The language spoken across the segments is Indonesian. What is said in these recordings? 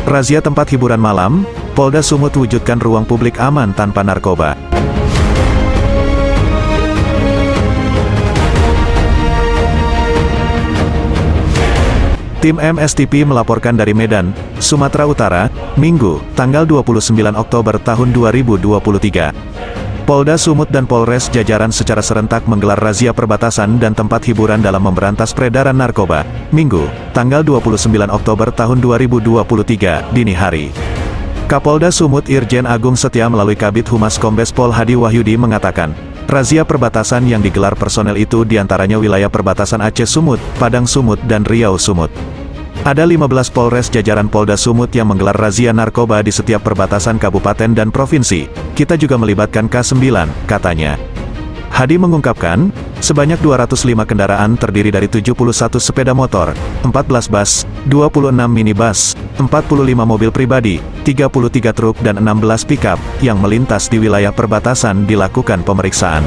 Razia tempat hiburan malam, Polda Sumut wujudkan ruang publik aman tanpa narkoba. Tim MSTP melaporkan dari Medan, Sumatera Utara, Minggu, tanggal 29 Oktober tahun 2023. Polda Sumut dan Polres jajaran secara serentak menggelar razia perbatasan dan tempat hiburan dalam memberantas peredaran narkoba, Minggu, tanggal 29 Oktober tahun 2023, dini hari. Kapolda Sumut Irjen Agung Setia melalui Kabid Humas Kombes Pol Hadi Wahyudi mengatakan, razia perbatasan yang digelar personel itu diantaranya wilayah perbatasan Aceh Sumut, Padang Sumut dan Riau Sumut. Ada 15 Polres jajaran Polda Sumut yang menggelar razia narkoba di setiap perbatasan kabupaten dan provinsi. Kita juga melibatkan K9, katanya. Hadi mengungkapkan, sebanyak 205 kendaraan terdiri dari 71 sepeda motor, 14 bus, 26 minibus, 45 mobil pribadi, 33 truk dan 16 pickup, yang melintas di wilayah perbatasan dilakukan pemeriksaan.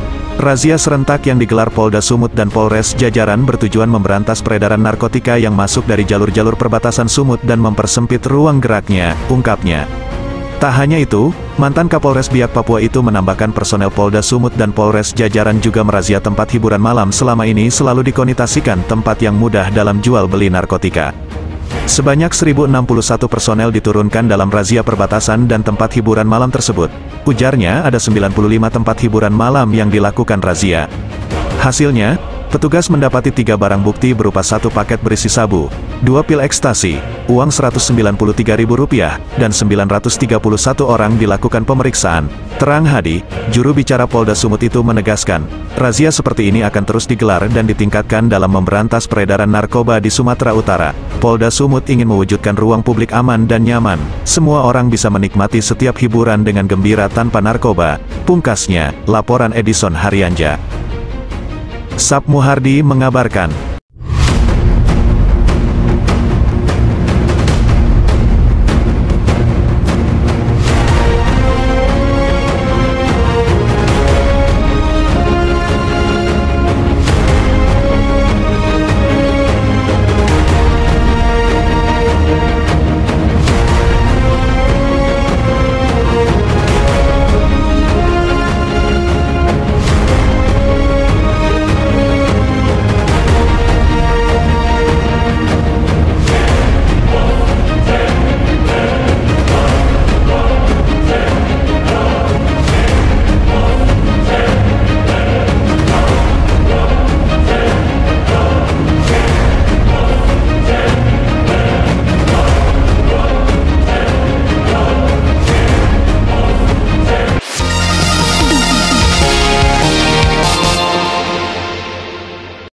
Razia serentak yang digelar Polda Sumut dan Polres jajaran bertujuan memberantas peredaran narkotika yang masuk dari jalur-jalur perbatasan Sumut dan mempersempit ruang geraknya, ungkapnya. Tak hanya itu, mantan Kapolres Biak Papua itu menambahkan personel Polda Sumut dan Polres jajaran juga merazia tempat hiburan malam selama ini selalu dikonotasikan tempat yang mudah dalam jual beli narkotika. Sebanyak 1.061 personel diturunkan dalam razia perbatasan dan tempat hiburan malam tersebut. Ujarnya ada 95 tempat hiburan malam yang dilakukan razia. Hasilnya, petugas mendapati 3 barang bukti berupa 1 paket berisi sabu, 2 pil ekstasi, uang Rp193.000, dan 931 orang dilakukan pemeriksaan. Terang Hadi, juru bicara Polda Sumut itu menegaskan, razia seperti ini akan terus digelar dan ditingkatkan dalam memberantas peredaran narkoba di Sumatera Utara. Polda Sumut ingin mewujudkan ruang publik aman dan nyaman, semua orang bisa menikmati setiap hiburan dengan gembira tanpa narkoba, pungkasnya. Laporan Edison Haryanja. Sap Muhardi mengabarkan.